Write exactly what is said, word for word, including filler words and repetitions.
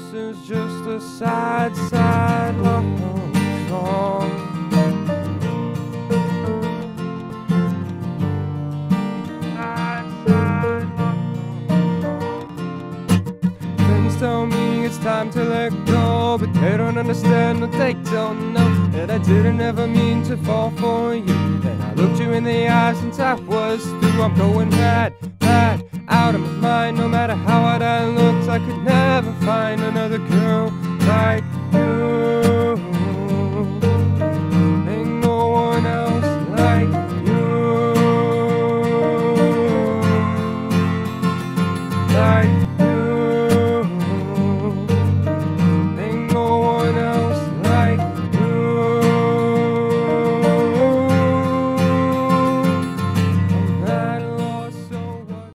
is just a sad, sad love song. Sad, sad love song. Friends tell me it's time to let go, but they don't understand what they don't know. That I didn't ever mean to fall for you. Then I looked you in the eyes since I was through. I'm going mad, mad, out of my mind. No matter how hard I looked, I could never find another girl like you. Ain't no one else like you, like